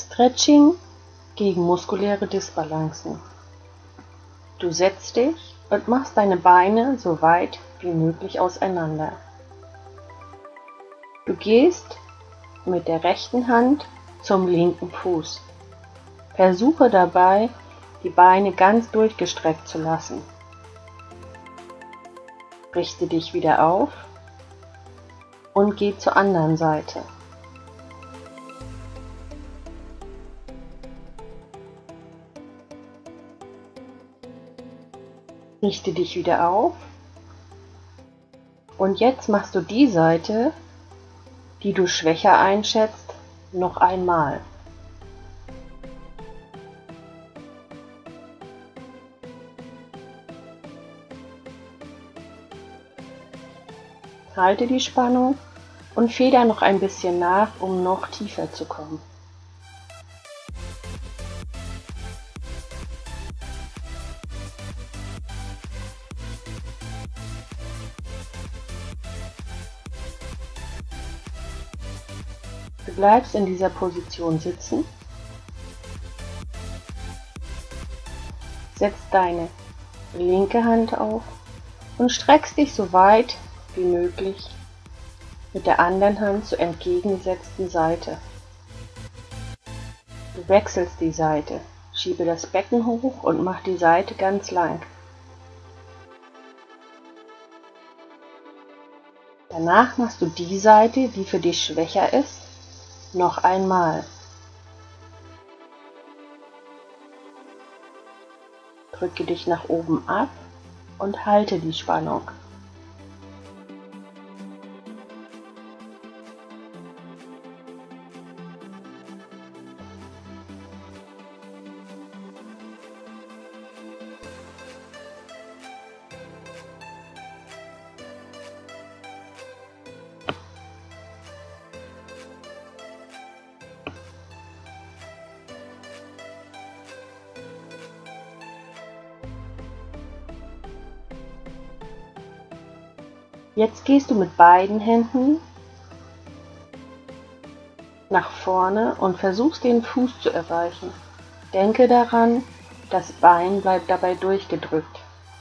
Stretching gegen muskuläre Disbalancen. Du setzt dich und machst deine Beine so weit wie möglich auseinander. Du gehst mit der rechten Hand zum linken Fuß. Versuche dabei, die Beine ganz durchgestreckt zu lassen. Richte dich wieder auf und geh zur anderen Seite. Richte dich wieder auf und jetzt machst du die Seite, die du schwächer einschätzt, noch einmal. Halte die Spannung und feder noch ein bisschen nach, um noch tiefer zu kommen. Du bleibst in dieser Position sitzen, setzt deine linke Hand auf und streckst dich so weit wie möglich mit der anderen Hand zur entgegengesetzten Seite. Du wechselst die Seite, schiebe das Becken hoch und mach die Seite ganz lang. Danach machst du die Seite, die für dich schwächer ist, noch einmal. Drücke dich nach oben ab und halte die Spannung. Jetzt gehst du mit beiden Händen nach vorne und versuchst den Fuß zu erreichen. Denke daran, das Bein bleibt dabei durchgedrückt.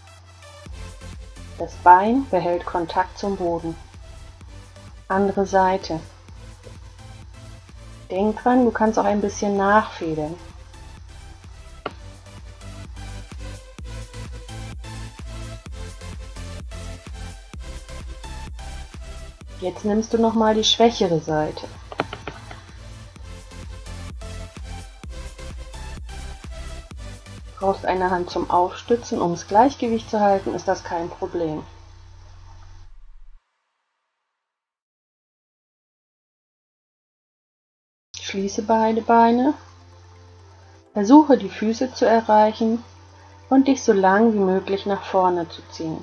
Das Bein behält Kontakt zum Boden. Andere Seite. Denk dran, du kannst auch ein bisschen nachfedern. Jetzt nimmst du nochmal die schwächere Seite. Du brauchst eine Hand zum Aufstützen, um das Gleichgewicht zu halten, ist das kein Problem. Schließe beide Beine, versuche die Füße zu erreichen und dich so lang wie möglich nach vorne zu ziehen.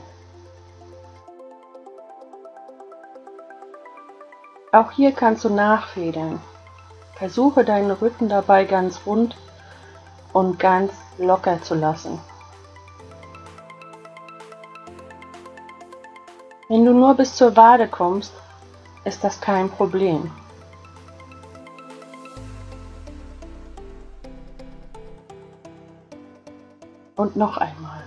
Auch hier kannst du nachfedern. Versuche deinen Rücken dabei ganz rund und ganz locker zu lassen. Wenn du nur bis zur Wade kommst, ist das kein Problem. Und noch einmal.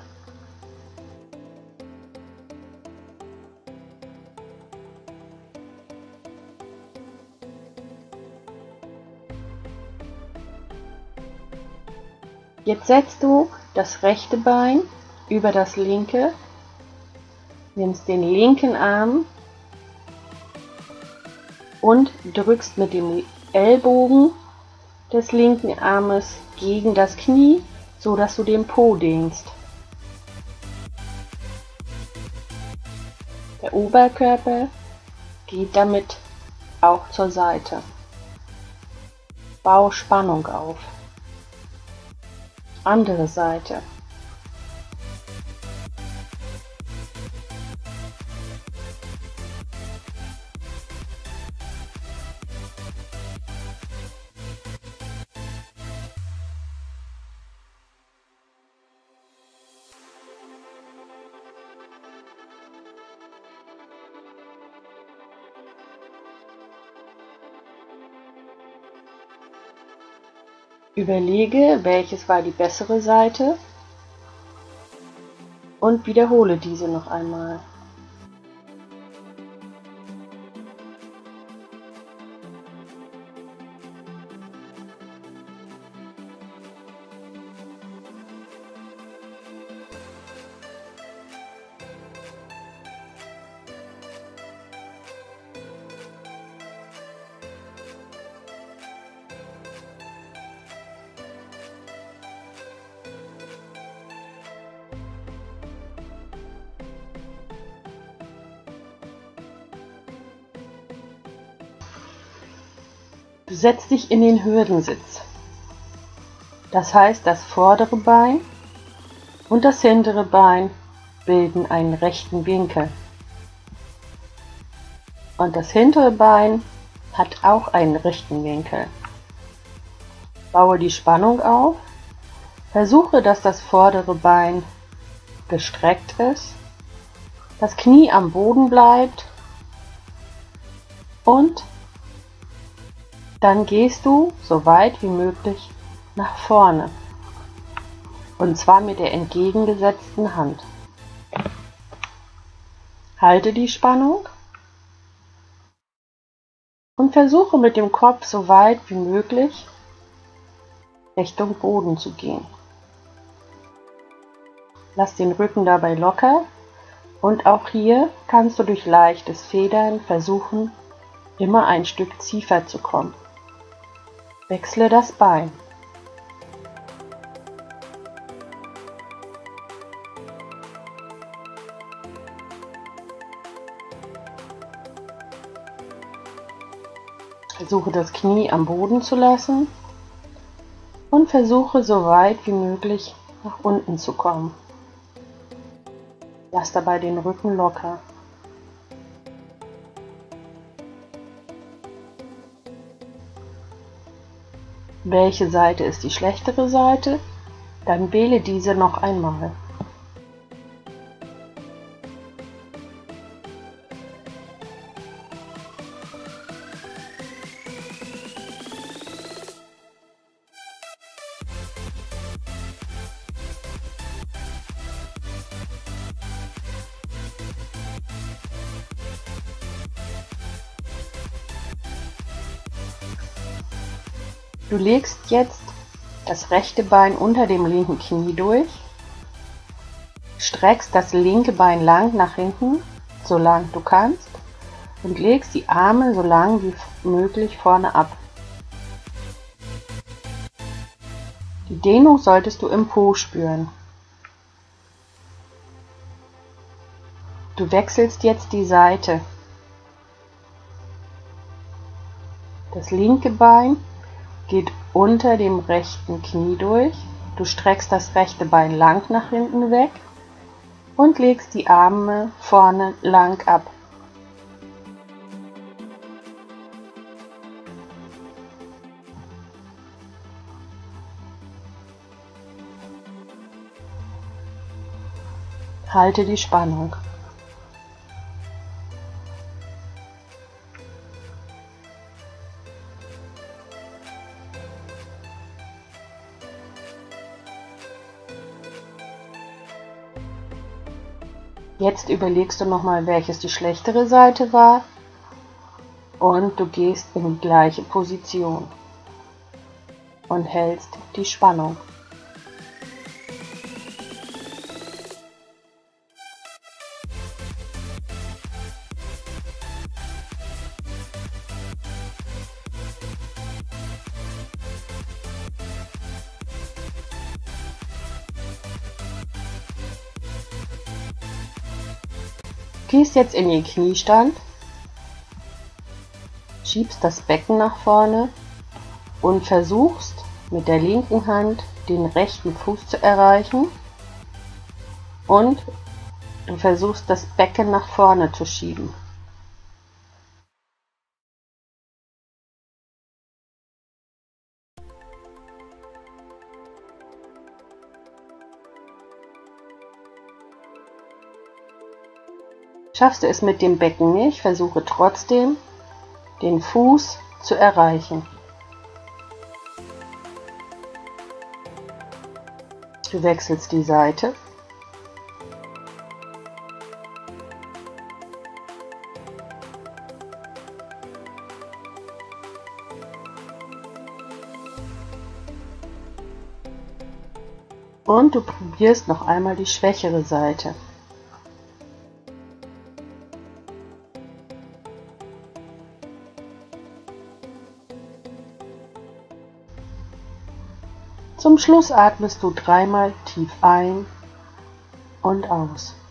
Jetzt setzt du das rechte Bein über das linke, nimmst den linken Arm und drückst mit dem Ellbogen des linken Armes gegen das Knie, so dass du den Po dehnst. Der Oberkörper geht damit auch zur Seite. Bau Spannung auf. Andere Seite. Überlege, welches war die bessere Seite und wiederhole diese noch einmal. Du setzt dich in den Hürdensitz. Das heißt, das vordere Bein und das hintere Bein bilden einen rechten Winkel. Und das hintere Bein hat auch einen rechten Winkel. Baue die Spannung auf. Versuche, dass das vordere Bein gestreckt ist, das Knie am Boden bleibt und dann gehst du so weit wie möglich nach vorne, und zwar mit der entgegengesetzten Hand. Halte die Spannung und versuche mit dem Kopf so weit wie möglich Richtung Boden zu gehen. Lass den Rücken dabei locker und auch hier kannst du durch leichtes Federn versuchen, immer ein Stück tiefer zu kommen. Wechsle das Bein. Versuche das Knie am Boden zu lassen und versuche so weit wie möglich nach unten zu kommen. Lass dabei den Rücken locker. Welche Seite ist die schlechtere Seite? Dann wähle diese noch einmal. Du legst jetzt das rechte Bein unter dem linken Knie durch, streckst das linke Bein lang nach hinten, so lang du kannst, und legst die Arme so lang wie möglich vorne ab. Die Dehnung solltest du im Po spüren. Du wechselst jetzt die Seite. Das linke Bein geht unter dem rechten Knie durch. Du streckst das rechte Bein lang nach hinten weg und legst die Arme vorne lang ab. Halte die Spannung. Jetzt überlegst du nochmal, welches die schlechtere Seite war, und du gehst in die gleiche Position und hältst die Spannung. Gehst jetzt in den Kniestand, schiebst das Becken nach vorne und versuchst mit der linken Hand den rechten Fuß zu erreichen, und du versuchst das Becken nach vorne zu schieben. Schaffst du es mit dem Becken nicht, versuche trotzdem, den Fuß zu erreichen. Du wechselst die Seite. Und du probierst noch einmal die schwächere Seite. Zum Schluss atmest du dreimal tief ein und aus.